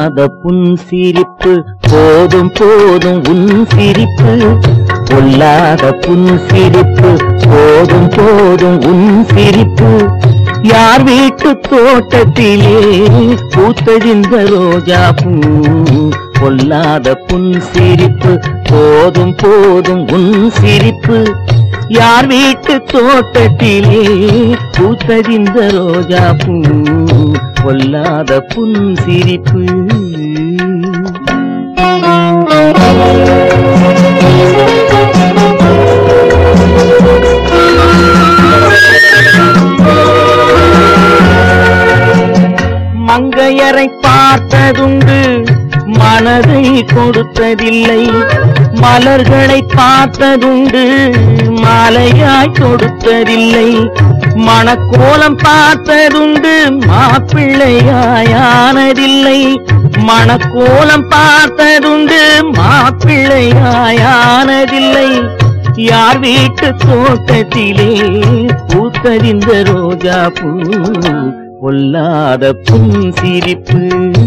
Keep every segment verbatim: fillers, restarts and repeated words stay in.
பொல்லாத புன் சிரிப்பு போதும் போதும் உன் சிரிப்பு பொல்லாத புன் சிரிப்பு போதும் போதும் உன் சிரிப்பு யார் வீட்டு தோட்டத்திலே பூத்ததிந்த ரோஜா பூ பொல்லாத புன் சிரிப்பு போதும் போதும் உன் சிரிப்பு யார் வீட்டு தோட்டத்திலே பூத்ததிந்த ரோஜா பூ பொல்லாத புன் சிரிப்பு மங்கையரை பார்த்ததுண்டு மனதை கொடுத்ததில்லை மலர்களை பார்த்ததுண்டு மாலையாய் கொடுத்ததில்லை மணக்கோலம் பார்த்ததுண்டு மாப்பிள்ளையாயானதில்லை மணக்கோலம் பார்த்ததுண்டு மாப்பிள்ளையாயானதில்லை யார் வீட்டு தோட்டத்திலே பூத்ததிந்த ரோஜா பூ பொல்லாத புன் சிரிப்பு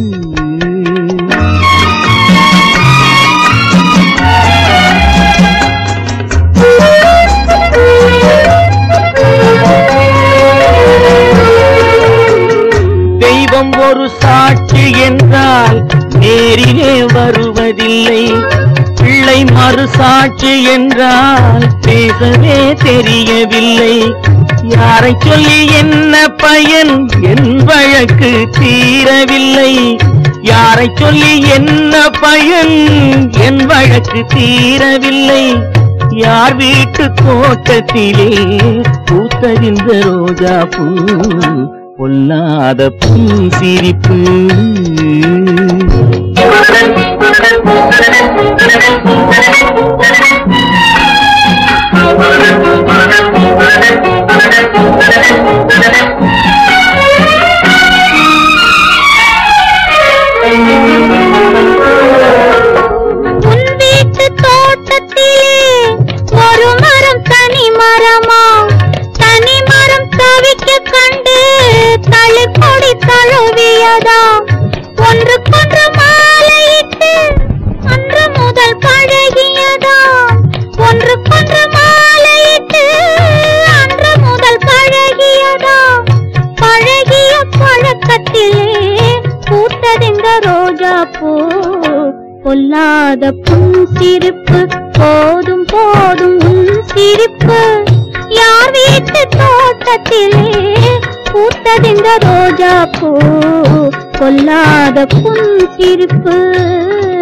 தெய்வம் ஒரு சாட்சி என்றால் நேரிலே வருவதில்லை பிள்ளை மறு சாட்சி என்றால் பேசவே தெரியவில்லை யாரை சொல்லி என்ன பயன் என் வழக்கு தீரவில்லை யாரை சொல்லி என்ன பயன் என் வழக்கு தீரவில்லை யார் வீட்டு தோட்டத்திலே பூத்ததிந்த ரோஜா பூ பொல்லாத புன் சிரிப்பு ஒன்றுக்கொன்று மாலையிட்டு அன்று முதல் பழகியதா ஒன்றுக்கொன்று மாலையிட்டு அன்று முதல் பழகியதா பழகிய பழக்கத்திலே பூத்ததிந்த ரோஜா பூ பொல்லாத புன் சிரிப்பு போதும் போதும் உன் சிரிப்பு யார் வீட்டு தோட்டத்திலே பூத்ததிந்த ரோஜா பூ பொல்லாத புன் சிரிப்பு